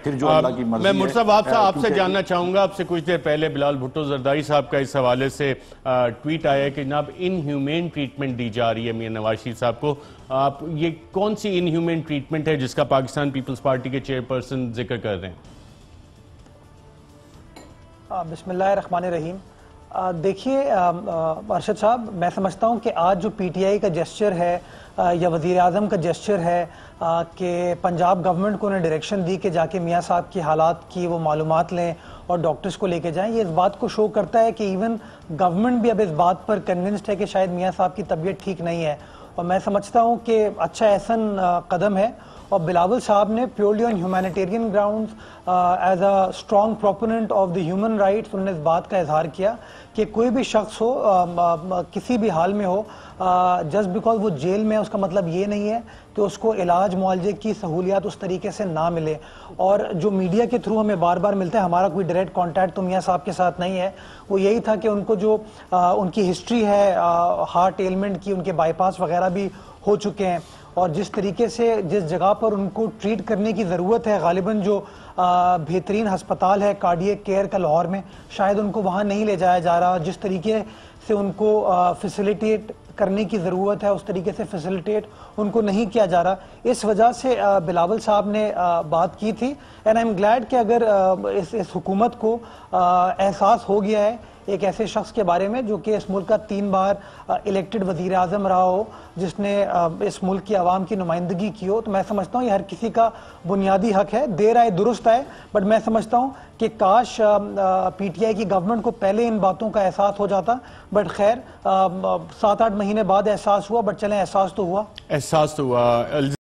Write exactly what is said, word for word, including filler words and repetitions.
پھر جو اللہ کی مرضی میں ہے. مرتضیٰ وہاب صاحب آپ سے جاننا چاہوں گا، آپ سے کچھ دیر پہلے بلال بھٹو زرداری صاحب کا اس حوالے سے ٹویٹ آیا ہے کہ جناب ان ہیومین ٹریٹمنٹ دی جا رہی ہے میاں نواز شریف صاحب کو. آپ یہ کون سی ان ہیومین ٹریٹمنٹ ہے جس کا پاکستان پیپلز پارٹی کے چیئر پرسن ذکر کر رہے ہیں؟ بسم اللہ الرحمن الرحیم. دیکھیے ارشد صاحب، میں سمجھتا ہوں کہ آج جو پی ٹی آئی کا جیسچر ہے یا وزیر اعظم کا جیسچر ہے کہ پنجاب گورنمنٹ کو انہیں ڈائریکشن دی کہ جا کے میاں صاحب کی حالات کی وہ معلومات لیں اور ڈاکٹرز کو لے کے جائیں، یہ اس بات کو شو کرتا ہے کہ ایون گورنمنٹ بھی اب اس بات پر کنونسڈ ہے کہ شاید میاں صاحب کی طبیعت ٹھیک نہیں ہے. اور میں سمجھتا ہوں کہ اچھا احسن قدم ہے. اور بلاول صاحب نے purely on humanitarian grounds as a strong proponent of the human rights انہوں نے اس بات کا اظہار کیا کہ کوئی بھی شخص ہو کسی بھی حال میں ہو، جسٹ بیکاز وہ جیل میں ہے اس کا مطلب یہ نہیں ہے کہ اس کو علاج معالجے کی سہولیات اس طریقے سے نہ ملے. اور جو میڈیا کے تھرو ہمیں بار بار ملتا ہے، ہمارا کوئی ڈائریکٹ کانٹیکٹ تو میاں صاحب کے ساتھ نہیں ہے، وہ یہی تھا کہ ان کو جو ان کی ہسٹری ہے ہارٹ ایلمنٹ کی، ان کے بائی پاس وغیرہ بھی ہو چکے ہیں، اور جس طریقے سے جس جگہ پر ان کو ٹریٹ کرنے کی ضرورت ہے، غالباً جو بہترین ہسپتال ہے کارڈیک کیئر کا لاہور میں، شاید ان کو وہاں نہیں لے جایا جا رہا. جس طریقے سے ان کو فیسیلیٹیٹ کرنے کی ضرورت ہے اس طریقے سے فیسیلیٹیٹ ان کو نہیں کیا جا رہا. اس وجہ سے بلاول صاحب نے بات کی تھی. اینڈ آئی ایم گلیڈ کہ اگر اس اس حکومت کو احساس ہو گیا ہے ایک ایسے شخص کے بارے میں جو کہ اس ملک کا تین بار الیکٹڈ وزیر اعظم رہا ہو، جس نے اس ملک کی عوام کی نمائندگی کی ہو، تو میں سمجھتا ہوں یہ ہر کسی کا بنیادی حق ہے. دیر آئے درست آئے، بٹ میں سمجھتا ہوں کہ کاش پی ٹی آئی کی گورنمنٹ کو پہلے ان باتوں کا احساس ہو جاتا. بٹ خیر سات آٹھ مہینے بعد احساس ہوا، بٹ چلیں احساس تو ہوا احساس تو ہوا